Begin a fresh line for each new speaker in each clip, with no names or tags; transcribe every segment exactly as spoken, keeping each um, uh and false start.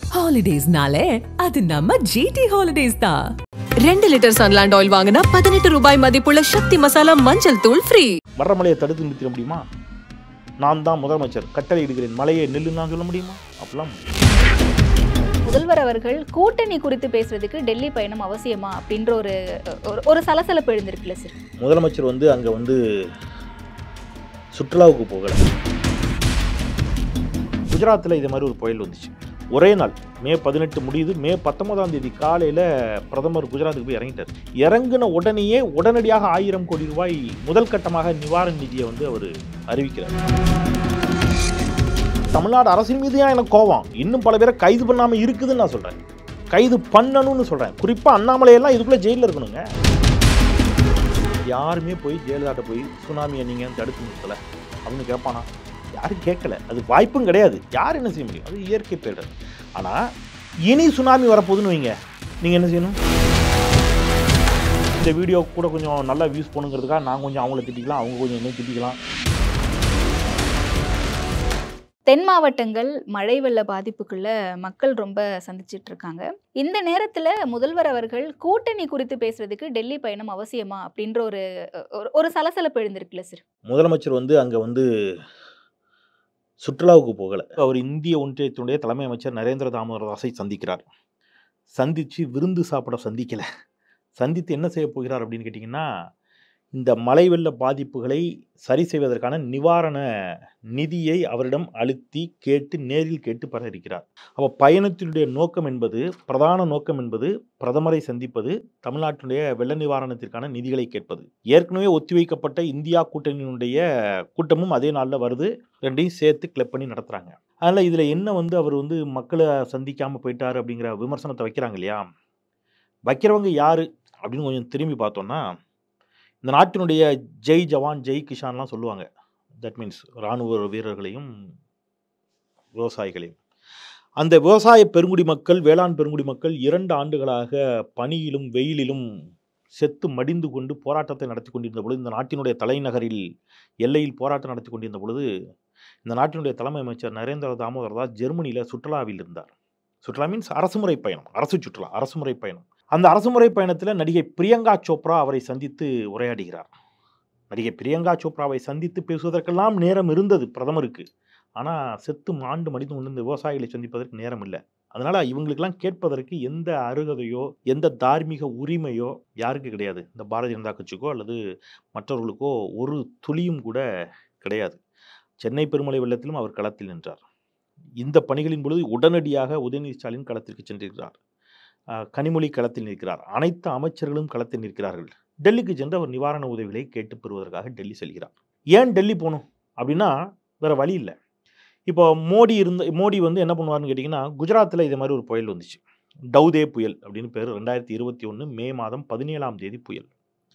ஹாலிடேஸ்னாலே அது நம்ம ஜிடி ஹாலிடேஸ் தான்.
ரெண்டு லிட்டர் சன்லாண்ட் ஆயில் வாங்கினா பதினெட்டு ரூபாய் மதிப்புள்ள சக்தி மசாலா மஞ்சள் தூள் ஃப்ரீ.
வர்ற மலையை தடுத்து நிறுத்திட முடியுமா? நான் தான் முதலமைச்சர், கட்டளை இடுகிறேன், மலையை நெல்லுன்னு சொல்ல முடியுமா? அப்படிலாம்
முதல்வர் அவர்கள் கூட்டணி குறித்து பேசுறதுக்கு டெல்லி பயணம் அவசியமா அப்படின்ற ஒரு ஒரு சலசலப்பு எழுந்திருக்குல்ல சார்.
முதலமைச்சர் வந்து அங்கே வந்து சுற்றுலாவுக்கு போகலை. குஜராத்தில் இது மாதிரி ஒரு புயல் வந்துச்சு. ஒரே நாள் மே பதினெட்டு முடியுது. மே பத்தொன்பதாம் தேதி காலையில் பிரதமர் குஜராத்துக்கு போய் இறங்கிட்டார். இறங்கின உடனேயே உடனடியாக ஆயிரம் கோடி ரூபாய் முதல் கட்டமாக நிவாரண நிதியை வந்து அவர் அறிவிக்கிறார். தமிழ்நாடு அரசின் மீது தான் எனக்கு கோவம். இன்னும் பல பேரை கைது பண்ணாமல் இருக்குதுன்னு நான் சொல்கிறேன். கைது பண்ணணும்னு சொல்கிறேன். குறிப்பாக அண்ணாமலையெல்லாம் இதுக்குள்ளே ஜெயிலில் இருக்கணுங்க. யாருமே போய் ஜெயலலிதாட்ட போய் சுனாமியை நீங்கள் தடுத்து நிறுத்தலை அப்படின்னு கேட்பானா? யாரும் கேட்கல. அது வாய்ப்பும் கிடையாது. யார் என்ன செய்ய முடியும்? அது இயற்கை பேரிடர். ஆனால் இனி சுனாமி வரப்போகுதுன்னு வைங்க, நீங்கள் என்ன செய்யணும்? இந்த வீடியோ கூட கொஞ்சம் நல்லா வியூஸ் போகணுங்கிறதுக்காக நான் கொஞ்சம் அவங்கள திட்டிக்கலாம், அவங்க கொஞ்சம் என்ன திட்டிக்கலாம்.
தென் மாவட்டங்கள் மழை வெள்ள பாதிப்புக்குள்ள மக்கள் ரொம்ப சந்திச்சிட்டு இருக்காங்க. இந்த நேரத்தில் முதல்வர் அவர்கள் கூட்டணி குறித்து பேசுறதுக்கு டெல்லி பயணம் அவசியமா அப்படின்ற ஒரு ஒரு சலசலப்பு எழுந்திருக்குல்ல சார்.
முதலமைச்சர் வந்து அங்கே வந்து சுற்றுலாவுக்கு போகலை. அவர் இந்திய ஒன்றியத்தினுடைய தலைமை அமைச்சர் நரேந்திர தாமோதர் தாஸை சந்திக்கிறார். சந்தித்து விருந்து சாப்பிட சந்திக்கலை. சந்தித்து என்ன செய்ய போகிறார் அப்படின்னு கேட்டிங்கன்னா, இந்த மழை வெள்ள பாதிப்புகளை சரி செய்வதற்கான நிவாரண நிதியை அவரிடம் அழுத்தி கேட்டு நேரில் கேட்டு பெற இருக்கிறார். அப்போ பயணத்தினுடைய நோக்கம் என்பது, பிரதான நோக்கம் என்பது பிரதமரை சந்திப்பது, தமிழ்நாட்டினுடைய வெள்ள நிவாரணத்திற்கான நிதிகளை கேட்பது. ஏற்கனவே ஒத்திவைக்கப்பட்ட இந்தியா கூட்டணியினுடைய கூட்டமும் அதே நாளில் வருது. ரெண்டையும் சேர்த்து கிளப் பண்ணி நடத்துகிறாங்க. அதனால் இதில் என்ன வந்து அவர் வந்து மக்களை சந்திக்காமல் போயிட்டார் அப்படிங்கிற விமர்சனத்தை வைக்கிறாங்க இல்லையா? வைக்கிறவங்க யார் அப்படின்னு கொஞ்சம் திரும்பி பார்த்தோன்னா, இந்த நாட்டினுடைய ஜெய் ஜவான் ஜெய் கிஷான்லாம் சொல்லுவாங்க. தட் மீன்ஸ் இராணுவ வீரர்களையும் விவசாயிகளையும். அந்த விவசாய பெருங்குடி மக்கள், வேளாண் பெருங்குடி மக்கள் இரண்டு ஆண்டுகளாக பனியிலும் வெயிலிலும் செத்து மடிந்து கொண்டு போராட்டத்தை நடத்தி கொண்டிருந்த பொழுது, இந்த நாட்டினுடைய தலைநகரில் எல்லையில் போராட்டம் நடத்தி கொண்டிருந்த பொழுது, இந்த நாட்டினுடைய தலைமை அமைச்சர் நரேந்திர தாமோதர் தாஸ் ஜெர்மனியில் சுற்றுலாவில் இருந்தார். சுற்றுலா மீன்ஸ் அரசுமுறை பயணம், அரசு சுற்றுலா, அரசுமுறை பயணம். அந்த அரசுமுறை பயணத்தில் நடிகை பிரியங்கா சோப்ரா அவரை சந்தித்து உரையாடுகிறார். நடிகை பிரியங்கா சோப்ராவை சந்தித்து பேசுவதற்கெல்லாம் நேரம் இருந்தது பிரதமருக்கு. ஆனால் செத்து மாண்டு மடிந்து கொண்டு இந்த விவசாயிகளை சந்திப்பதற்கு நேரம் இல்லை. அதனால் இவங்களுக்கெல்லாம் கேட்பதற்கு எந்த அருகதையோ எந்த தார்மீக உரிமையோ யாருக்கு கிடையாது. இந்த பாரதிய ஜனதா கட்சிக்கோ அல்லது மற்றவர்களுக்கோ ஒரு துளியும் கூட கிடையாது. சென்னை பெருமழை வெள்ளத்திலும் அவர் களத்தில் நின்றார். இந்த பணிகளின் பொழுது உடனடியாக உதயநிதி ஸ்டாலின் களத்திற்கு சென்றிருக்கிறார். கனிமொழி களத்தில் நிற்கிறார். அனைத்து அமைச்சர்களும் களத்தில் நிற்கிறார்கள். டெல்லிக்கு சென்று அவர் நிவாரண உதவிகளை கேட்டு பெறுவதற்காக டெல்லி செல்கிறார். ஏன் டெல்லி போகணும் அப்படின்னா வேறு வழி இல்லை. இப்போ மோடி இருந்த மோடி வந்து என்ன பண்ணுவார்னு கேட்டிங்கன்னா, குஜராத்தில் இதே மாதிரி ஒரு புயல் வந்துச்சு. டவுதே புயல் அப்படின்னு பேர். ரெண்டாயிரத்தி இருபத்தி ஒன்று மே மாதம் பதினேழாம் தேதி புயல்.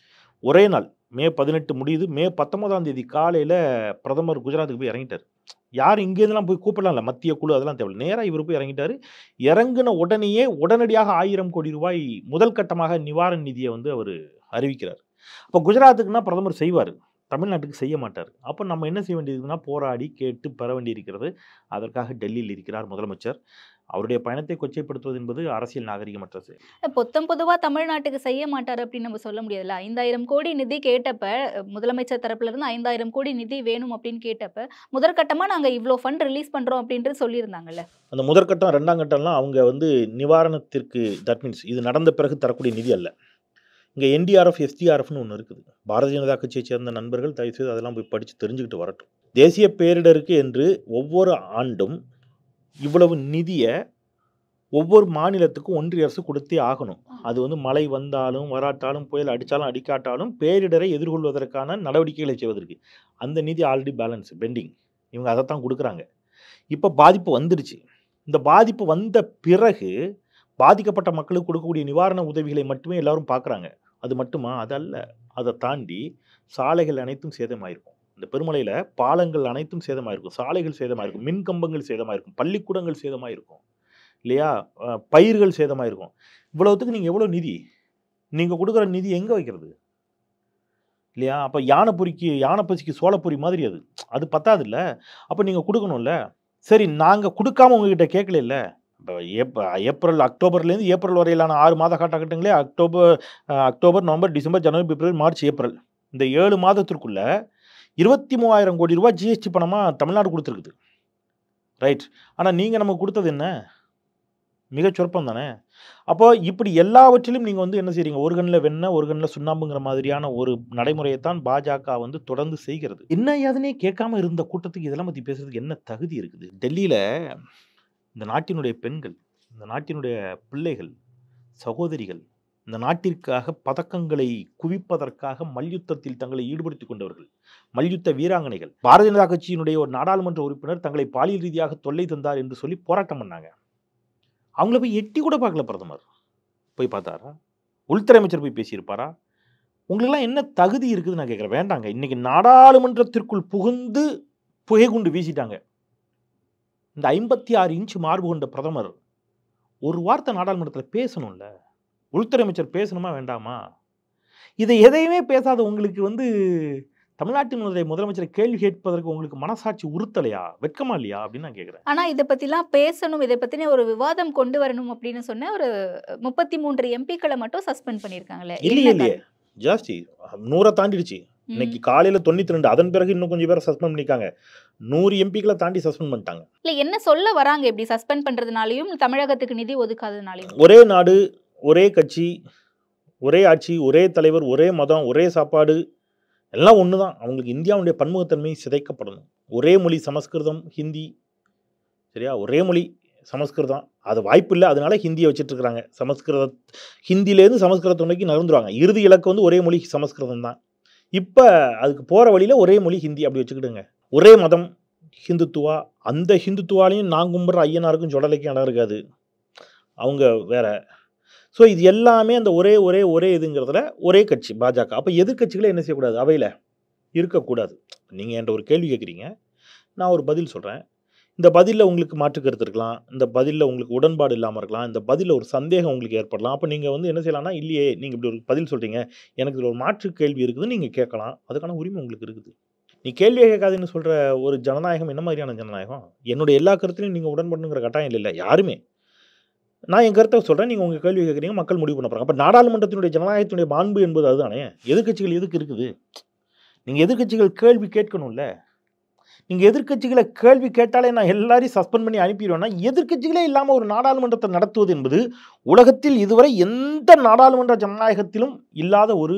ஒரே நாள் மே பதினெட்டு முடியுது. மே பத்தொன்பதாம் தேதி காலையில் பிரதமர் குஜராத்துக்கு போய் இறங்கிட்டார். யார் இங்கேருந்துலாம் போய் கூப்பிடலாம் இல்லை, மத்திய குழு அதெல்லாம் தேவை. நேராக இவர் போய் இறங்கிட்டார். இறங்கின உடனேயே உடனடியாக ஆயிரம் கோடி ரூபாய் முதல் கட்டமாக நிவாரண நிதியை வந்து அவர் அறிவிக்கிறார். அப்போ குஜராத்துக்குன்னா பிரதமர் செய்வார், தமிழ்நாட்டுக்கு செய்ய மாட்டார். அப்போ நம்ம என்ன செய்ய வேண்டியதுன்னா போராடி கேட்டு பெற வேண்டியிருக்கிறது. அதற்காக டெல்லியில் இருக்கிறார் முதலமைச்சர். அவருடைய பயணத்தை கொச்சைப்படுத்துவது என்பது அரசியல் நாகரிகமற்றது.
பொத்தம் பொதுவாக தமிழ்நாட்டுக்கு செய்ய மாட்டார் அப்படின்னு நம்ம சொல்ல முடியாதுல்ல. ஐந்தாயிரம் கோடி நிதி கேட்டப்ப முதலமைச்சர் தரப்புல இருந்து ஐந்தாயிரம் கோடி நிதி வேணும் அப்படின்னு கேட்டப்ப முதற்கட்டமாக நாங்கள் இவ்வளோ ஃபண்ட் ரிலீஸ் பண்ணுறோம் அப்படின்ட்டு சொல்லியிருந்தாங்கல்ல.
அந்த முதற்கட்டம் ரெண்டாம் கட்டம்லாம் அவங்க வந்து நிவாரணத்திற்கு, தட் மீன்ஸ் இது நடந்த பிறகு தரக்கூடிய நிதி அல்ல. இங்கே என்டிஆர்எஃப் எஸ்டிஆர்எஃப்னு ஒன்று இருக்குது. பாரதிய ஜனதா கட்சியை சேர்ந்த நண்பர்கள் தயவுசெய்து அதெல்லாம் போய் படித்து தெரிஞ்சுக்கிட்டு வரட்டும். தேசிய பேரிடருக்கு என்று ஒவ்வொரு ஆண்டும் இவ்வளவு நிதியை ஒவ்வொரு மாநிலத்துக்கும் ஒன்றிய அரசு கொடுத்தே ஆகணும். அது வந்து மழை வந்தாலும் வராட்டாலும் புயல் அடித்தாலும் அடிக்காட்டாலும் பேரிடரை எதிர்கொள்வதற்கான நடவடிக்கைகளை செய்வதற்கு அந்த நிதி ஆல்ரெடி பேலன்ஸ் பெண்டிங். இவங்க அதைத்தான் கொடுக்குறாங்க. இப்போ பாதிப்பு வந்துடுச்சு. இந்த பாதிப்பு வந்த பிறகு பாதிக்கப்பட்ட மக்களுக்கு கொடுக்கக்கூடிய நிவாரண உதவிகளை மட்டுமே எல்லாரும் பார்க்குறாங்க. அது மட்டுமா? அதல்ல. அதை தாண்டி சாலைகள் அனைத்தும் சேதமாயிருக்கும். இந்த பெருமழையில் பாலங்கள் அனைத்தும் சேதமாயிருக்கும், சாலைகள் சேதமாயிருக்கும், மின் கம்பங்கள் சேதமாயிருக்கும், பள்ளிக்கூடங்கள் சேதமாயிருக்கும் இல்லையா, பயிர்கள் சேதமாயிருக்கும். இவ்வளவுத்துக்கு நீங்கள் எவ்வளோ நிதி, நீங்கள் கொடுக்குற நிதி எங்கே வைக்கிறது இல்லையா? அப்போ யானைப்பொறிக்கு யானைப்பசிக்கு சோளப்பொறி மாதிரி அது அது பத்தாது இல்லை. அப்போ நீங்கள் கொடுக்கணும்ல. சரி, நாங்கள் கொடுக்காம உங்ககிட்ட கேட்கல இல்லை, இப்போ ஏப் ஏப்ரல் அக்டோபர்லேருந்து ஏப்ரல் வரையிலான ஆறு மாத காலகட்டங்களே October October November December January February March April இந்த ஏழு மாதத்திற்குள்ள இருபத்தி மூவாயிரம் கோடி ரூபாய் ஜிஎஸ்டி பணமாக தமிழ்நாடு கொடுத்துருக்குது. ரைட். ஆனால் நீங்கள் நமக்கு கொடுத்தது என்ன? மிகச் சொற்பம் தானே. அப்போ இப்படி எல்லாவற்றிலும் நீங்கள் வந்து என்ன செய்றீங்க, ஒரு கண்ணில் வெண்ணெய் ஒரு கண்ணில் சுண்ணாம்புங்கிற மாதிரியான ஒரு நடைமுறையைத்தான் பாஜக வந்து தொடர்ந்து செய்கிறது. என்ன ஏதுனே கேட்காம இருந்த கூட்டத்துக்கு இதெல்லாம் பற்றி பேசுறதுக்கு என்ன தகுதி இருக்குது? டெல்லியில் இந்த நாட்டினுடைய பெண்கள், இந்த நாட்டினுடைய பிள்ளைகள், சகோதரிகள், இந்த நாட்டிற்காக பதக்கங்களை குவிப்பதற்காக மல்யுத்தத்தில் தங்களை ஈடுபடுத்திக் கொண்டவர்கள், மல்யுத்த வீராங்கனைகள், பாரதிய ஜனதா கட்சியினுடைய ஒரு நாடாளுமன்ற உறுப்பினர் தங்களை பாலியல் ரீதியாக தொல்லை தந்தார் என்று சொல்லி போராட்டம் பண்ணாங்க. அவங்கள போய் எட்டி கூட பார்க்கல பிரதமர். போய் பார்த்தாரா? உள்துறை அமைச்சர் போய் பேசியிருப்பாரா? உங்களுக்கெல்லாம் என்ன தகுதி இருக்குது நான் கேட்குறேன். வேண்டாங்க. இன்னைக்கு நாடாளுமன்றத்திற்குள் புகுந்து புகைகுண்டு வீசிட்டாங்க. இந்த ஐம்பத்தி ஆறு இன்ச்சு மார்பு கொண்ட பிரதமர் ஒரு வார்த்தை நாடாளுமன்றத்தில் பேசணும்ல. உள்துறை அமைச்சர் பேசணுமா வேண்டாமா? இதை எதையுமே பேசாத உங்களுக்கு வந்து தமிழ்நாட்டினுடைய முதலமைச்சரை கேள்வி கேட்பதற்கு உங்களுக்கு மனசாட்சி உறுத்தலையா, வெட்கமா இல்லையா அப்படின்னு நான் கேட்குறேன்.
ஆனா இதை பத்திலாம் பேசணும், இதை பத்தின ஒரு விவாதம் கொண்டு வரணும் அப்படின்னு சொன்ன ஒரு முப்பத்தி மூன்று எம்பிக்களை மட்டும் சஸ்பெண்ட் பண்ணியிருக்காங்களே.
இல்லையே இல்லையே ஜாஸ்தி நூறை தாண்டிடுச்சு. இன்னைக்கு காலையில தொண்ணூத்தி ரெண்டு, அதன் பிறகு இன்னும் கொஞ்சம் பேரை சஸ்பெண்ட் பண்ணிருக்காங்க. நூறு எம்பிக்களை தாண்டி சஸ்பெண்ட் பண்ணிட்டாங்க.
இல்ல என்ன சொல்ல வராங்க இப்படி சஸ்பெண்ட் பண்றதுனாலயும் தமிழகத்துக்கு நிதி ஒதுக்காததுனாலயும்?
ஒரே நாடு, ஒரே கட்சி, ஒரே ஆட்சி, ஒரே தலைவர், ஒரே மதம், ஒரே சாப்பாடு, எல்லாம் ஒன்று தான். அவங்களுக்கு இந்தியாவுடைய பன்முகத்தன்மை சிதைக்கப்படணும். ஒரே மொழி சமஸ்கிருதம், ஹிந்தி, சரியா? ஒரே மொழி சமஸ்கிருதம். அது வாய்ப்பு இல்லை, அதனால ஹிந்தியை வச்சுட்டு இருக்கிறாங்க. சமஸ்கிருத ஹிந்திலேருந்து சமஸ்கிருதத்தை நோக்கி நகர்ந்துருவாங்க. இறுதி இலக்கு வந்து ஒரே மொழி சமஸ்கிருதம் தான். இப்போ அதுக்கு போகிற வழியில் ஒரே மொழி ஹிந்தி அப்படி வச்சுக்கிடுங்க. ஒரே மதம் ஹிந்துத்துவா. அந்த ஹிந்துத்துவாலையும் நான் கும்பிட்ற ஐயனாருக்கும் சொடலைக்கும் இடம் இருக்காது. அவங்க வேற. ஸோ இது எல்லாமே அந்த ஒரே ஒரே ஒரே இதுங்கிறதுல ஒரே கட்சி பாஜக. அப்போ எதிர்கட்சிகளே என்ன செய்யக்கூடாது, அவையில் இருக்கக்கூடாது. நீங்கள் என்கிட்ட ஒரு கேள்வி கேட்குறீங்க, நான் ஒரு பதில் சொல்கிறேன். இந்த பதிலில் உங்களுக்கு மாற்று கருத்து இருக்கலாம், இந்த பதிலில் உங்களுக்கு உடன்பாடு இல்லாமல் இருக்கலாம், இந்த பதிலில் ஒரு சந்தேகம் உங்களுக்கு ஏற்படலாம். அப்போ நீங்கள் வந்து என்ன செய்யலாம்னா, இல்லையே நீங்கள் இப்படி ஒரு பதில் சொல்கிறீங்க, எனக்கு இதில் ஒரு மாற்று கேள்வி இருக்குதுன்னு நீங்கள் கேட்கலாம். அதுக்கான உரிமை உங்களுக்கு இருக்குது. நீ கேள்வியை கேட்காதுன்னு சொல்கிற ஒரு ஜனநாயகம் என்ன மாதிரியான ஜனநாயகம்? என்னுடைய எல்லா கருத்துலையும் நீங்கள் உடன்படணுங்கிற கட்டாயம் இல்லை யாருமே. நான் என் கருத்தை சொல்கிறேன், நீங்கள் உங்கள் கேள்வி கேட்குறீங்க, மக்கள் முடிவு பண்ண போகிறாங்க. அப்போ நாடாளுமன்றத்தினுடைய ஜனநாயகத்தினுடைய மாண்பு என்பது அதுதானே. எதிர்க்கட்சிகள் எதுக்கு இருக்குது? நீங்கள் எதிர்க்கட்சிகள் கேள்வி கேட்கணும்ல. நீங்கள் எதிர்க்கட்சிகளை கேள்வி கேட்டாலே நான் எல்லாரையும் சஸ்பெண்ட் பண்ணி அனுப்பிடுவேன்னா, எதிர்க்கட்சிகளே இல்லாமல் ஒரு நாடாளுமன்றத்தை நடத்துவது என்பது உலகத்தில் இதுவரை எந்த நாடாளுமன்ற ஜனநாயகத்திலும் இல்லாத ஒரு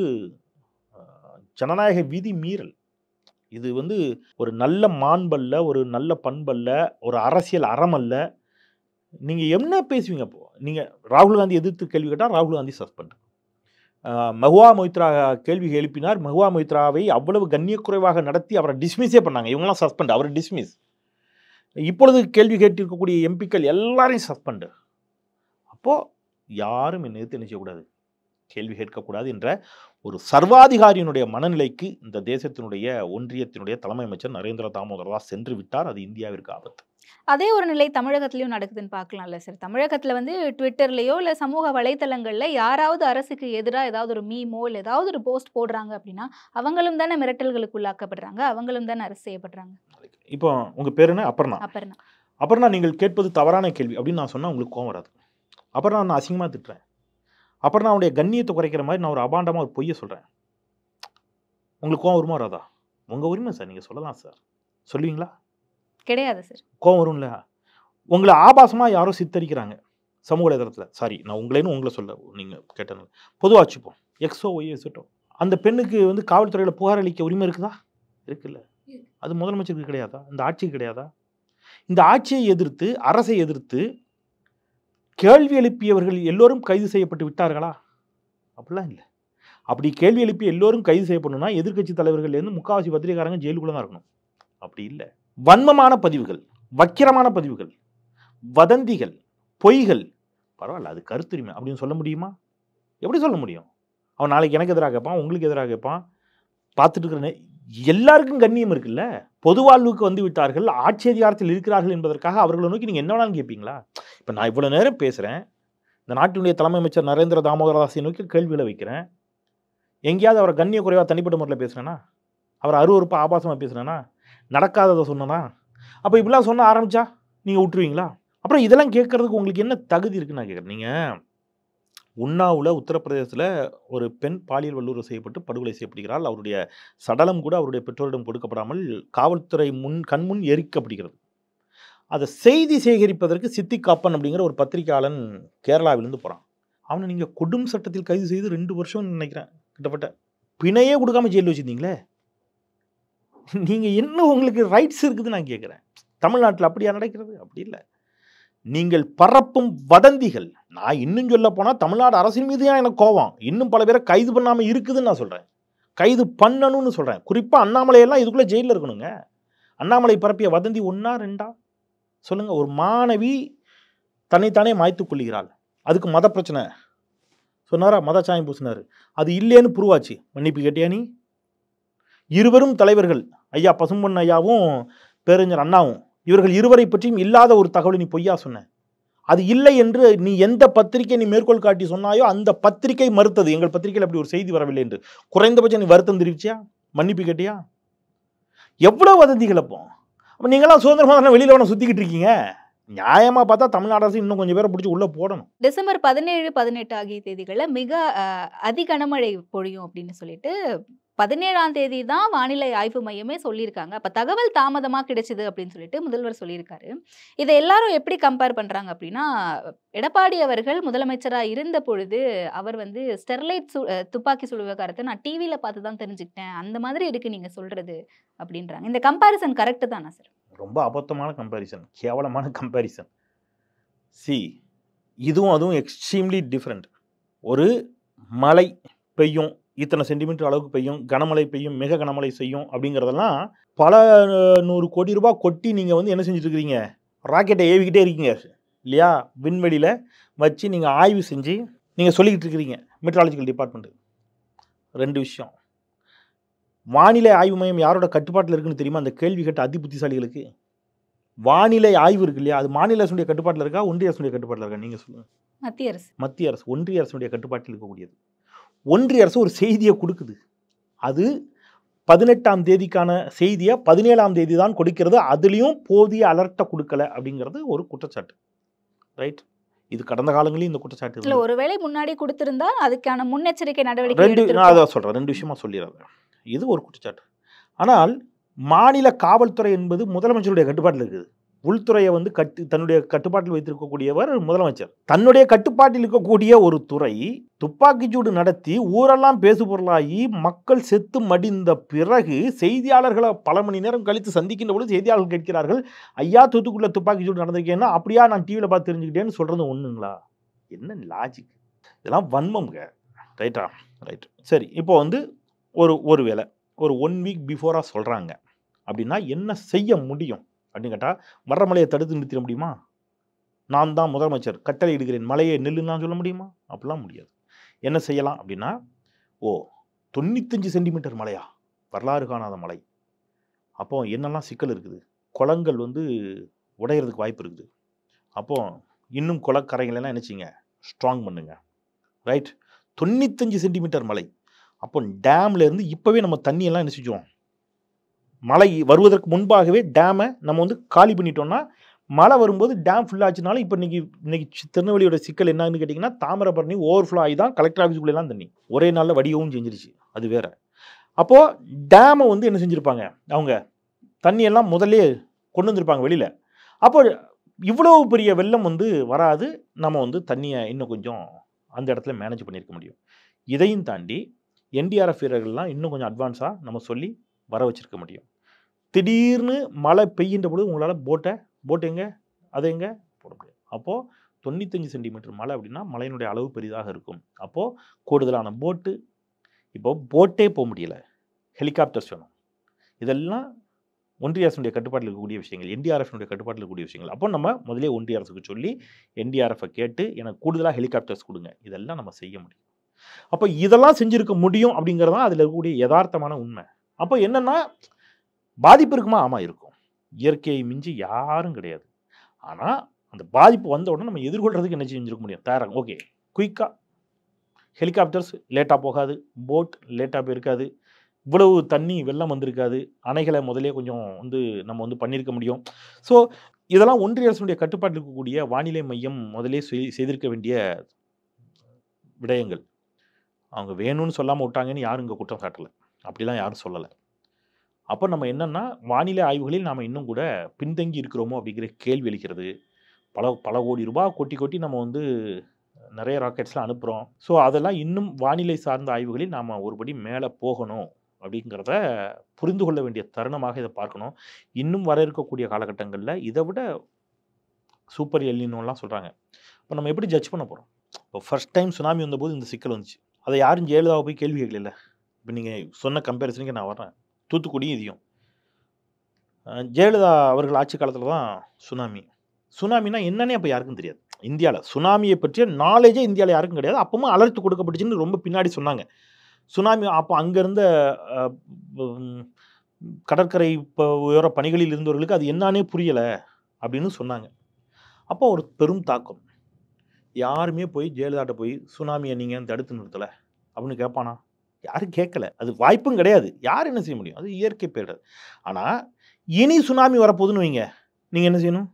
ஜனநாயக விதி மீறல். இது வந்து ஒரு நல்ல மாண்பல்ல, ஒரு நல்ல பண்பல்ல, ஒரு அரசியல் அறமல்ல. நீங்கள் என்ன பேசுவீங்க? அப்போ நீங்கள் ராகுல் காந்தி எதிர்த்து கேள்வி கேட்டால் ராகுல் காந்தி சஸ்பெண்ட். மஹுவா மொய்த்ரா கேள்வி எழுப்பினார். மஹுவா மொய்த்ராவை அவ்வளவு கண்ணியக்குறைவாக நடத்தி அவரை டிஸ்மிஸே பண்ணாங்க. இவங்களாம் சஸ்பெண்ட், அவர் டிஸ்மிஸ். இப்பொழுது கேள்வி கேட்டிருக்கக்கூடிய எம்பிக்கள் எல்லாரையும் சஸ்பெண்டு. அப்போது யாரும் என்னை எதிர்த்து என்ன செய்யக்கூடாது, கேள்வி கேட்கக்கூடாது என்ற ஒரு சர்வாதிகாரியினுடைய மனநிலைக்கு இந்த தேசத்தினுடைய ஒன்றியத்தினுடைய தலைமை அமைச்சர் நரேந்திர தாமோதர் தாஸ் சென்று விட்டார். அது இந்தியாவிற்கு ஆபத்து.
அதே ஒரு நிலை தமிழகத்திலையும் நடக்குதுன்னு பார்க்கலாம்ல சார். தமிழகத்தில் வந்து ட்விட்டர்லையோ இல்லை சமூக வலைத்தளங்களில் யாராவது அரசுக்கு எதிராக ஏதாவது ஒரு மீமோ இல்லை ஏதாவது ஒரு போஸ்ட் போடுறாங்க அப்படின்னா அவங்களும் தானே மிரட்டல்களுக்கு உள்ளாக்கப்படுறாங்க, அவங்களும் தானே அரசு செய்யப்படுறாங்க.
இப்போ உங்கள் பேர் என்ன? அபர்ணா.
அபர்ணா
அபர்ணா நீங்கள் கேட்பது தவறான கேள்வி அப்படின்னு நான் சொன்னால் உங்களுக்கு கோவம் வராது. அபர்ணா நான் அசிங்கமாக திட்டுறேன், அபர்ணாவுடைய கண்ணியத்தை குறைக்கிற மாதிரி நான் ஒரு அபாண்டமாக ஒரு பொய்யை சொல்கிறேன், உங்களுக்கு கோவம் வருமா வராதா? உங்கள் உரிமை சார், நீங்கள் சொல்லலாம் சார். சொல்லுவீங்களா?
கிடையாது சார்.
கோவம் வரும்ல. உங்களை ஆபாசமாக யாரோ சித்தரிக்கிறாங்க சமூக வலைதளத்தில். சாரி, நான் உங்களேன்னு உங்களை சொல்ல, நீங்கள் கேட்டனால பொதுவாக வச்சுப்போம். எக்ஸோ ஒய்யோ இருக்கட்டும், அந்த பெண்ணுக்கு வந்து காவல்துறையில் புகார் அளிக்க உரிமை இருக்குதா? இருக்குல்ல. அது முதலமைச்சருக்கு கிடையாதா? இந்த ஆட்சிக்கு கிடையாதா? இந்த ஆட்சியை எதிர்த்து, அரசை எதிர்த்து கேள்வி எழுப்பியவர்கள் எல்லோரும் கைது செய்யப்பட்டு விட்டார்களா? அப்படிலாம் இல்லை. அப்படி கேள்வி எழுப்பி எல்லோரும் கைது செய்யப்படணும்னா எதிர்க்கட்சி தலைவர்கள்லேருந்து முக்காவாசி பத்திரிகாரங்க ஜெயிலுக்குள்ளே தான் இருக்கணும். அப்படி இல்லை. வன்மமான பதிவுகள், வக்கிரமான பதிவுகள், வதந்திகள், பொய்கள், பரவாயில்ல, அது கருத்துரிமை அப்படின்னு சொல்ல முடியுமா? எப்படி சொல்ல முடியும்? அவன் நாளைக்கு எனக்கு எதிராக கேட்பான், உங்களுக்கு எதிராக கேட்பான். பார்த்துட்டு இருக்கிற எல்லாருக்கும் கண்ணியம் இருக்குல்ல. பொது வாழ்வுக்கு வந்து விட்டார்கள், ஆட்சி அதிகாரத்தில் இருக்கிறார்கள் என்பதற்காக அவர்களை நோக்கி நீங்கள் என்ன வேணாலும் கேட்பீங்களா? இப்போ நான் இவ்வளோ நேரம் பேசுகிறேன், இந்த நாட்டினுடைய தலைமை அமைச்சர் நரேந்திர தாமோதர் தாஸை நோக்கி கேள்விகளை வைக்கிறேன். எங்கேயாவது அவரை கண்ணிய குறைவாக தனிப்பட்ட முறையில் பேசுகிறேன்னா, அவர் அருவருப்பாக ஆபாசமாக பேசுகிறேன்னா, நடக்காததை சொன்னா? அப்போ இப்படிலாம் சொன்ன ஆரம்பித்தா நீங்கள் விட்டுருவீங்களா? அப்புறம் இதெல்லாம் கேட்கறதுக்கு உங்களுக்கு என்ன தகுதி இருக்குன்னு நான் கேட்குறேன். நீங்கள் உன்னாவில் உத்தரப்பிரதேசத்தில் ஒரு பெண் பாலியல் வல்லுறவு செய்யப்பட்டு படுகொலை செய்யப்படுகிறாள். அவருடைய சடலம் கூட அவருடைய பெற்றோரிடம் கொடுக்கப்படாமல் காவல்துறை முன் கண்முன் எரிக்கப்படுகிறது. அதை செய்தி சேகரிப்பதற்கு சித்திக் காப்பன் அப்படிங்கிற ஒரு பத்திரிகையாளன் கேரளாவிலிருந்து போகிறான். அவனை நீங்கள் கொடும் சட்டத்தில் கைது செய்து ரெண்டு வருஷம் நினைக்கிறேன் கிட்டப்பட்ட பிணையே கொடுக்காம ஜெயிலில் வச்சுருந்தீங்களே. நீங்கள் என்ன உங்களுக்கு ரைட்ஸ் இருக்குதுன்னு நான் கேட்குறேன். தமிழ்நாட்டில் அப்படியா நடக்கிறது? அப்படி இல்லை. நீங்கள் பரப்பும் வதந்திகள், நான் இன்னும் சொல்ல போனால் தமிழ்நாடு அரசின் மீது தான் எனக்கு கோவம். இன்னும் பல பேரை கைது பண்ணாமல் இருக்குதுன்னு நான் சொல்கிறேன். கைது பண்ணணும்னு சொல்கிறேன். குறிப்பாக அண்ணாமலையெல்லாம் இதுக்குள்ளே ஜெயிலில் இருக்கணுங்க. அண்ணாமலை பரப்பிய வதந்தி ஒன்றா ரெண்டா சொல்லுங்கள். ஒரு மாணவி தன்னைத்தானே மாய்த்து கொள்ளுகிறாள், அதுக்கு மத பிரச்சனை சொன்னாரா, மத சாயம் பூசினார், அது இல்லைன்னு புருவாச்சு, மன்னிப்பு கேட்டியா நீ? இருவரும் தலைவர்கள், ஐயா பசும்பொன் ஐயாவும் பேரறிஞர் அண்ணாவும், இவர்கள் இருவரை பற்றியும் இல்லாத ஒரு தகவலை நீ பொய்யா சொன்ன. அது இல்லை என்று நீ எந்த பத்திரிகை நீ மேற்கோள் காட்டி சொன்னாயோ அந்த பத்திரிகை மறுத்தது. எங்கள் பத்திரிகையில் அப்படி ஒரு செய்தி வரவில்லை என்று குறைந்தபட்சம் நீ வருத்தம் தெரிவிச்சியா, மன்னிப்பு கேட்டியா? எவ்வளோ வதந்திகள் அப்போ. அப்போ நீங்களாம் சுதந்திரமாக தானே வெளியில் வேணும் சுற்றிக்கிட்டு இருக்கீங்க. நியாயமாக பார்த்தா தமிழ்நாடு அரசு இன்னும் கொஞ்சம் பேரை பிடிச்சி உள்ளே போடணும்.
டிசம்பர் பதினேழு பதினெட்டு ஆகிய தேதிகளில் மிக அஹ், அதி கனமழை பொழியும் அப்படின்னு சொல்லிட்டு பதினேழாம் தேதி தான் வானிலை ஆய்வு மையமே சொல்லியிருக்காங்க. அப்போ தகவல் தாமதமாக கிடைச்சிது அப்படின்னு சொல்லிட்டு முதல்வர் சொல்லியிருக்காரு. இதை எல்லாரும் எப்படி கம்பேர் பண்ணுறாங்க அப்படின்னா, எடப்பாடி அவர்கள் முதலமைச்சராக இருந்த பொழுது அவர் வந்து ஸ்டெர்லைட் சு அஹ், துப்பாக்கி சூடு விவகாரத்தை நான் டிவியில் பார்த்து தான் தெரிஞ்சுக்கிட்டேன், அந்த மாதிரி இருக்கு நீங்கள் சொல்கிறது அப்படின்றாங்க. இந்த கம்பேரிசன் கரெக்டு தானா சார்?
ரொம்ப அபத்தமான கம்பேரிசன், கேவலமான கம்பேரிசன். சி இதுவும் அதுவும் எக்ஸ்ட்ரீம்லி டிஃப்ரெண்ட். ஒரு மழை பெய்யும், இத்தனை சென்டிமீட்டர் அளவுக்கு பெய்யும், கனமழை பெய்யும், மிக கனமழை செய்யும் அப்படிங்கிறதெல்லாம் பல நூறு கோடி ரூபாய் கொட்டி நீங்கள் வந்து என்ன செஞ்சுட்டு இருக்கிறீங்க, ராக்கெட்டை ஏவிக்கிட்டே இருக்கீங்க இல்லையா, விண்வெளியில் வச்சு நீங்கள் ஆய்வு செஞ்சு நீங்கள் சொல்லிக்கிட்டு இருக்கிறீங்க மெட்ராலஜிக்கல் டிபார்ட்மெண்ட்டு. ரெண்டு விஷயம். வானிலை ஆய்வு மையம் யாரோட கட்டுப்பாட்டில் இருக்குன்னு தெரியுமா? அந்த கேள்வி கேட்ட அதி புத்திசாலிகளுக்கு. வானிலை ஆய்வு இருக்கு இல்லையா, அது மாநில அரசுடைய கட்டுப்பாட்டில் இருக்கா, ஒன்றிய அரசுடைய கட்டுப்பாட்டில் இருக்கா? நீங்கள் சொல்லுங்கள்.
மத்திய அரசு.
மத்திய அரசு, ஒன்றிய அரசுடைய கட்டுப்பாட்டில் இருக்கக்கூடியது. ஒன்றிய அரசு ஒரு செய்தியை கொடுக்குது, அது பதினெட்டாம் தேதிக்கான செய்தியை பதினேழாம் தேதி தான் கொடுக்கிறது, அதுலேயும் போதிய அலர்ட்டை கொடுக்கல அப்படிங்கிறது ஒரு குற்றச்சாட்டு. ரைட், இது கடந்த காலங்களிலும் இந்த குற்றச்சாட்டு
இல்லை, ஒருவேளை முன்னாடி கொடுத்திருந்தா அதுக்கான முன்னெச்சரிக்கை நடவடிக்கை
ரெண்டு நான்
எடுத்திருப்போம்.
அதான் சொல்கிறேன், ரெண்டு விஷயமா சொல்லிடுறேன். இது ஒரு குற்றச்சாட்டு. ஆனால் மாநில காவல்துறை என்பது முதலமைச்சருடைய கட்டுப்பாட்டில் இருக்குது. உள்துறையை வந்து கட்டு தன்னுடைய கட்டுப்பாட்டில் வைத்திருக்கக்கூடியவர் முதலமைச்சர். தன்னுடைய கட்டுப்பாட்டில் இருக்கக்கூடிய ஒரு துறை துப்பாக்கிச்சூடு நடத்தி ஊரெல்லாம் பேசுபொருளாகி மக்கள் செத்து மடிந்த பிறகு செய்தியாளர்களை பல மணி நேரம் கழித்து சந்திக்கின்ற பொழுது செய்தியாளர்கள் கேட்கிறார்கள், ஐயா தூத்துக்குள்ள துப்பாக்கிச்சூடு நடந்திருக்கேன்னா அப்படியா நான் டிவியில் பார்த்து தெரிஞ்சுக்கிட்டேன்னு சொல்கிறது ஒன்றுங்களா? என்ன லாஜிக்? இதெல்லாம் வன்மம்ங்க. ரைட்டா? ரைட். சரி, இப்போ வந்து ஒரு ஒரு வேளை ஒரு ஒன் வீக் பிஃபோராக சொல்கிறாங்க அப்படின்னா என்ன செய்ய முடியும் அப்படின்னு கேட்டால், வர்ற மலையை தடுத்து நிறுத்திட முடியுமா? நான் தான் முதலமைச்சர், கட்டளை இடுகிறேன், மலையை நெல்லுன்னு சொல்ல முடியுமா? அப்படிலாம் முடியாது. என்ன செய்யலாம் அப்படின்னா, ஓ தொண்ணூத்தஞ்சு சென்டிமீட்டர் மலையா, வரலாறு காணாத மலை, அப்போ என்னெல்லாம் சிக்கல் இருக்குது, குளங்கள் வந்து உடையிறதுக்கு வாய்ப்பு இருக்குது, அப்போ இன்னும் குளக்கரைகளெல்லாம் நினச்சிங்க ஸ்ட்ராங் பண்ணுங்க. ரைட், தொண்ணூத்தஞ்சு சென்டிமீட்டர் மலை, அப்போ டேம்லேருந்து இப்போவே நம்ம தண்ணியெல்லாம் என்ன செஞ்சோம், மழை வருவதற்கு முன்பாகவே டேமை நம்ம வந்து காலி பண்ணிட்டோம்னா, மழை வரும்போது டேம் ஃபுல்லாச்சுனாலும் இப்போ இன்றைக்கி இன்றைக்கி திருநெல்வேலியோட சிக்கல் என்னன்னு கேட்டிங்கன்னா, தாமிரபரணி ஓவர் ஃப்ளோ ஆகி தான் கலெக்டர் ஆஃபீஸுக்குள்ளெல்லாம் தண்ணி ஒரே நாளில் வடிகவும் செஞ்சிருச்சு, அது வேறு. அப்போது டேமை வந்து என்ன செஞ்சுருப்பாங்க, அவங்க தண்ணியெல்லாம் முதல்லே கொண்டு வந்திருப்பாங்க வெளியில். அப்போ இவ்வளோ பெரிய வெள்ளம் வந்து வராது, நம்ம வந்து தண்ணியை இன்னும் கொஞ்சம் அந்த இடத்துல மேனேஜ் பண்ணியிருக்க முடியும். இதையும் தாண்டி என்டிஆர்எஃப் வீரர்கள்லாம் இன்னும் கொஞ்சம் அட்வான்ஸாக நம்ம சொல்லி வர வச்சுருக்க முடியும். திடீர்னு மழை பெய்கின்ற பொழுது உங்களால் போட்டை போட்டு எங்கே அதை எங்கே போட முடியாது. அப்போது தொண்ணூத்தஞ்சு சென்டிமீட்டர் மழை அப்படின்னா மழையினுடைய அளவு பெரிதாக இருக்கும். அப்போது கூடுதலான போட்டு, இப்போது போட்டே போக முடியலை, ஹெலிகாப்டர்ஸ் வேணும். இதெல்லாம் ஒன்றிய அரசுடைய கட்டுப்பாட்டில் இருக்கக்கூடிய விஷயங்கள், என்டிஆர்எஃப்னுடைய கட்டுப்பாட்டில் இருக்கக்கூடிய விஷயங்கள். அப்போ நம்ம முதலே ஒன்றிய அரசுக்கு சொல்லி என்டிஆர்எஃப்பை கேட்டு எனக்கு கூடுதலாக ஹெலிகாப்டர்ஸ் கொடுங்க, இதெல்லாம் நம்ம செய்ய முடியும். அப்போ இதெல்லாம் செஞ்சுருக்க முடியும் அப்படிங்கிறது தான் அதில் இருக்கக்கூடிய யதார்த்தமான உண்மை. அப்போ என்னென்னா, பாதிப்பு இருக்குமா? ஆமாம் இருக்கும். இயற்கையை மிஞ்சி யாரும் கிடையாது. ஆனால் அந்த பாதிப்பு வந்த உடனே நம்ம எதிர்கொள்கிறதுக்கு என்ன செஞ்சுருக்க முடியும், தயாராக. ஓகே, குயிக்காக ஹெலிகாப்டர்ஸ் லேட்டாக போகாது, போட் லேட்டாக போயிருக்காது, இவ்வளவு தண்ணி வெள்ளம் வந்திருக்காது, அணைகளை முதலே கொஞ்சம் வந்து நம்ம வந்து பண்ணியிருக்க முடியும். ஸோ இதெல்லாம் ஒன்றிய அரசுடைய கட்டுப்பாட்டில் இருக்கக்கூடிய வானிலை மையம் முதலே செய் செய்திருக்க வேண்டிய விடயங்கள். அவங்க வேணும்னு சொல்லாமல் விட்டாங்கன்னு யாரும் இங்கே குற்றம் சாட்டலை, அப்படிலாம் யாரும் சொல்லலை. அப்போ நம்ம என்னென்னா வானிலை ஆய்வுகளில் நாம் இன்னும் கூட பின்தங்கி இருக்கிறோமோ அப்படிங்கிற கேள்வி எழுக்கிறது. பல பல கோடி ரூபாய் கொட்டி கொட்டி நம்ம வந்து நிறைய ராக்கெட்ஸ்லாம் அனுப்புகிறோம். ஸோ அதெல்லாம் இன்னும் வானிலை சார்ந்த ஆய்வுகளில் நாம் ஒருபடி மேலே போகணும் அப்படிங்கிறத புரிந்து கொள்ள வேண்டிய தருணமாக இதை பார்க்கணும். இன்னும் வர இருக்கக்கூடிய காலகட்டங்களில் இதை விட சூப்பர் எல்னினோலாம் சொல்கிறாங்க. இப்போ நம்ம எப்படி ஜட்ஜ் பண்ண போகிறோம்? இப்போ ஃபர்ஸ்ட் டைம் சுனாமி வந்தபோது இந்த சிக்கல் வந்துச்சு. அதை யாரும் ஜெயலலிதாவை போய் கேள்வி கேட்கல. இப்போ நீங்கள் சொன்ன கம்பேரிசனுக்கு நான் வரேன். தூத்துக்குடியும் இதையும் ஜெயலலிதா அவர்கள் ஆட்சி காலத்தில் தான் சுனாமி. சுனாமினா என்னன்னே அப்போ யாருக்கும் தெரியாது. இந்தியாவில் சுனாமியை பற்றிய நாலேஜே இந்தியாவில் யாருக்கும் கிடையாது. அப்பவும் அலர்ட் கொடுக்கப்பட்டுச்சுன்னு ரொம்ப பின்னாடி சொன்னாங்க. சுனாமி அப்போ அங்கேருந்த கடற்கரை இப்போ உயர பணிகளில் இருந்தவர்களுக்கு அது என்னானே புரியலை அப்படின்னு சொன்னாங்க. அப்போ ஒரு பெரும் தாக்கம். யாருமே போய் ஜெயலலிதாட்ட போய் சுனாமியை நீங்கள் தடுத்து நிறுத்தலை அப்படின்னு கேட்பானா? யாரும் கேட்கல. அது வாய்ப்பும் கிடையாது. யார் என்ன செய்ய முடியும்? அது இயற்கை பேரிடர். ஆனால் இனி சுனாமி வரப்போகுதுன்னு வைங்க, நீங்கள் என்ன செய்யணும்?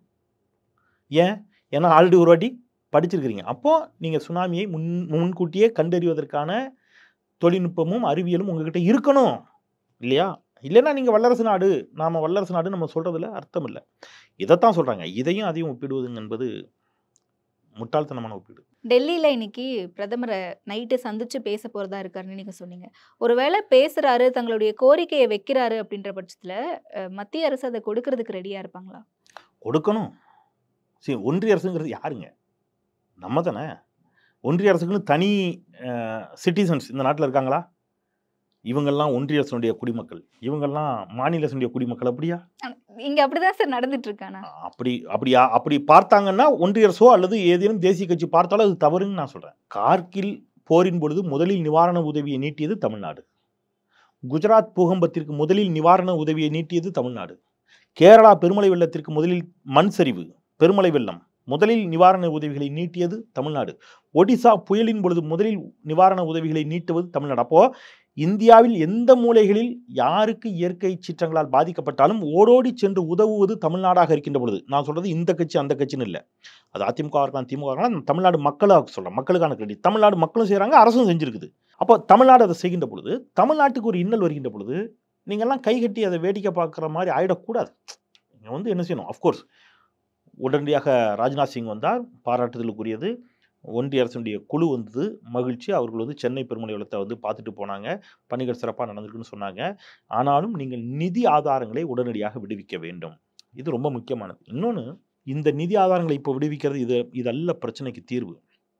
ஏன்? ஏன்னா ஆல்ரெடி ஒரு வாட்டி படிச்சிருக்கிறீங்க. அப்போது நீங்கள் சுனாமியை முன் முன்கூட்டியே கண்டறிவதற்கான தொழில்நுட்பமும் அறிவியலும் உங்ககிட்ட இருக்கணும் இல்லையா? இல்லைன்னா நீங்கள் வல்லரசு நாடு, நாம் வல்லரசு நாடு நம்ம சொல்கிறதுல அர்த்தம் இல்லை. இதைத்தான் சொல்கிறாங்க. இதையும் அதையும் ஒப்பிடுவதுங்க என்பது முட்டாள்தனமான ஒப்பீடு.
டெல்லியில் இன்னைக்கு பிரதமரை நைட்டு சந்திச்சு பேச போகிறதா இருக்காருன்னு நீங்கள் சொன்னீங்க. ஒருவேளை பேசுகிறாரு, தங்களுடைய கோரிக்கையை வைக்கிறாரு அப்படின்ற பட்சத்தில் மத்திய அரசு அதை கொடுக்கறதுக்கு ரெடியாக இருப்பாங்களா?
கொடுக்கணும். சரி, ஒன்றிய அரசுங்கிறது யாருங்க? நம்ம தானே. ஒன்றிய அரசுக்குன்னு தனி சிட்டிசன்ஸ் இந்த நாட்டில் இருக்காங்களா? இவங்கெல்லாம் ஒன்றிய அரசுடைய குடிமக்கள், இவங்கெல்லாம் மாநில அரசுடைய குடிமக்கள். அப்படியா?
இங்கே அப்படிதான் சார் நடந்துட்டு இருக்கானா?
அப்படி அப்படியா அப்படி பார்த்தாங்கன்னா ஒன்றிய அரசோ அல்லது ஏதேனும் தேசிய கட்சி பார்த்தாலும் அது தவறுன்னு நான் சொல்கிறேன். கார்கில் போரின் பொழுது முதலில் நிவாரண உதவியை நீட்டியது தமிழ்நாடு. குஜராத் பூகம்பத்திற்கு முதலில் நிவாரண உதவியை நீட்டியது தமிழ்நாடு. கேரளா பெருமழை வெள்ளத்திற்கு முதலில் மண் சரிவு, பெருமழை வெள்ளம் முதலில் நிவாரண உதவிகளை நீட்டியது தமிழ்நாடு. ஒடிசா புயலின் பொழுது முதலில் நிவாரண உதவிகளை நீட்டுவது தமிழ்நாடு. அப்போ இந்தியாவில் எந்த மூலைகளில் யாருக்கு இயற்கை சீற்றங்களால் பாதிக்கப்பட்டாலும் ஓடோடி சென்று உதவுவது தமிழ்நாடாக இருக்கின்ற பொழுது, நான் சொல்றது இந்த கட்சி அந்த கட்சின்னு இல்லை, அது அதிமுக இருக்கலாம் திமுக இருக்கலாம், தமிழ்நாடு மக்களாக சொல்கிறேன், மக்களுக்கான கிரெடிட். தமிழ்நாடு மக்களும் செய்கிறாங்க, அரசும் செஞ்சுருக்குது. அப்போ தமிழ்நாடு அதை செய்கின்ற பொழுது, தமிழ்நாட்டுக்கு ஒரு இன்னல் வருகின்ற பொழுது நீங்கள்லாம் கைகட்டி அதை வேடிக்கை பார்க்குற மாதிரி ஆகிடக்கூடாது. நீங்கள் வந்து என்ன செய்யணும்? அஃப்கோர்ஸ் உடனடியாக ராஜ்நாத் சிங் வந்தார், பாராட்டுதலுக்குரியது. ஒன்றிய அரசுடைய குழு வந்தது, மகிழ்ச்சி. அவர்கள் வந்து சென்னை பெருமழை வெள்ளத்தை வந்து பார்த்துட்டு போனாங்க, பணிகள் சிறப்பாக நடந்திருக்குன்னு சொன்னாங்க. ஆனாலும் நீங்கள் நிதி ஆதாரங்களை உடனடியாக விடுவிக்க வேண்டும். இது ரொம்ப முக்கியமானது. இன்னொன்று, இந்த நிதி ஆதாரங்களை இப்போ விடுவிக்கிறது இது இதல்ல பிரச்சனைக்கு தீர்வு.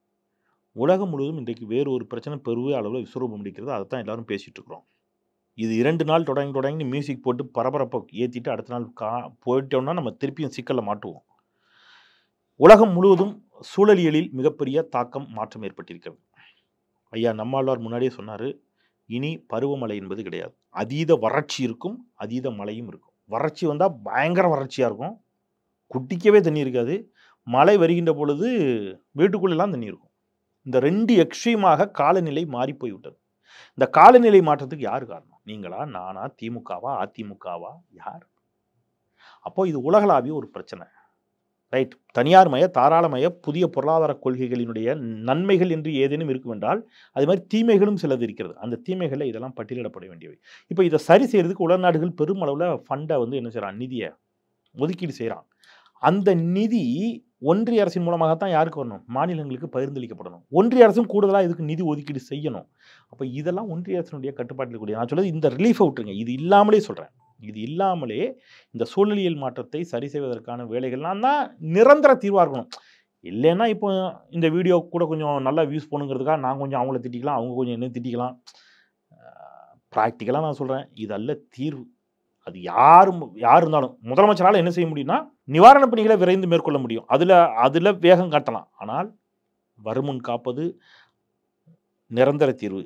உலகம் முழுவதும் இன்றைக்கு வேறு ஒரு பிரச்சனை பெருவே அளவில் விஸ்வரூபம் முடிக்கிறது. அதை தான் எல்லாரும் பேசிகிட்டு இருக்கிறோம். இது இரண்டு நாள் தொடங்கி தொடங்கி மியூசிக் போட்டு பரபரப்பை ஏற்றிட்டு அடுத்த நாள் கா போயிட்டோம்னா நம்ம திருப்பியும் சிக்கலில் மாட்டுவோம். உலகம் முழுவதும் சூழலியலில் மிகப்பெரிய தாக்கம் மாற்றம் ஏற்பட்டிருக்கிறது. ஐயா நம்மாழ்வார் முன்னாடியே சொன்னார், இனி பருவமழை என்பது கிடையாது. அதீத வறட்சி இருக்கும், அதீத மழையும் இருக்கும். வறட்சி வந்தால் பயங்கர வறட்சியாக இருக்கும், குட்டிக்கவே தண்ணி இருக்காது. மழை வருகின்ற பொழுது வீட்டுக்குள்ளெல்லாம் தண்ணி இருக்கும். இந்த ரெண்டு எக்ஸ்ட்ரீமாக காலநிலை மாறி போய்விட்டது. இந்த காலநிலை மாற்றத்துக்கு யார் காரணம்? நீங்களா, நானா, திமுகவா, அதிமுகவா, யார்? அப்போ இது உலகளாவிய ஒரு பிரச்சனை. ரைட். தனியார் மய தாராளமய புதிய பொருளாதார கொள்கைகளினுடைய நன்மைகள் என்று ஏதேனும் இருக்கும் என்றால் அது மாதிரி தீமைகளும் சிலது இருக்கிறது. அந்த தீமைகளில் இதெல்லாம் பட்டியலிடப்பட வேண்டியவை. இப்போ இதை சரி செய்யறதுக்கு உலகநாடுகள் பெரும் அளவில் ஃபண்டை வந்து என்ன செய்கிறான், நிதியை ஒதுக்கீடு செய்கிறான். அந்த நிதி ஒன்றிய அரசின் மூலமாகத்தான் யாருக்கு வரணும்? மாநிலங்களுக்கு பகிர்ந்தளிக்கப்படணும். ஒன்றிய அரசும் கூடுதலாக இதுக்கு நிதி ஒதுக்கீடு செய்யணும். அப்போ இதெல்லாம் ஒன்றிய அரசினுடைய கட்டுப்பாட்டில் கூடிய, நான் சொல்றது இந்த ரிலீஃபை விட்டுருங்க, இது இல்லாமலே சொல்கிறேன். இது இல்லாமலே இந்த சூழலியல் மாற்றத்தை சரி செய்வதற்கான வேலைகள்லாம் தான் நிரந்தர தீர்வாக இருக்கணும். இல்லைன்னா இப்போ இந்த வீடியோ கூட கொஞ்சம் நல்லா வியூஸ் போகணுங்கிறதுக்காக நான் கொஞ்சம் அவங்கள திட்டிக்கலாம், அவங்க கொஞ்சம் என்ன திட்டிக்கலாம். ப்ராக்டிக்கலாக நான் சொல்கிறேன், இது அல்ல தீர்வு. அது யாரும் யார் இருந்தாலும் முதலமைச்சரால் என்ன செய்ய முடியும்னா நிவாரணப் பணிகளை விரைந்து மேற்கொள்ள முடியும். அதில் அதில் வேகம் காட்டலாம். ஆனால் வருமுன் காப்பது நிரந்தர தீர்வு.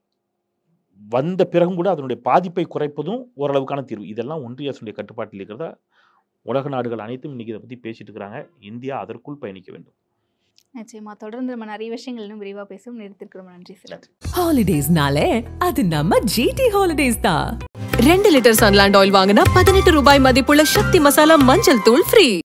வந்த பிறகும் கூட அதனுடைய பாதிப்பை குறைப்பதும் ஓரளவுக்கான தீர்வு. இதெல்லாம் ஒன்றிய அரசுடைய கட்டுப்பாட்டில் இருக்கிறத உலக நாடுகள் அனைத்தும் இன்னைக்கு இதை பற்றி பேசிட்டு இருக்கிறாங்க. இந்தியா அதற்குள் பயணிக்க வேண்டும்.
நிச்சயமா தொடர்ந்து நம்ம நிறைய விஷயங்கள் இன்னும் விரிவாக பேசும். நிறுத்திருக்கிறோம். நன்றி சார்.
ஹாலிடேஸ்னாலே அது நம்ம ஜிடி ஹாலிடேஸ் தான்.
ரெண்டு லிட்டர் சன்லாண்ட் ஆயில் வாங்கினா பதினெட்டு ரூபாய் மதிப்புள்ள சக்தி மசாலா மஞ்சள் தூள் ஃப்ரீ.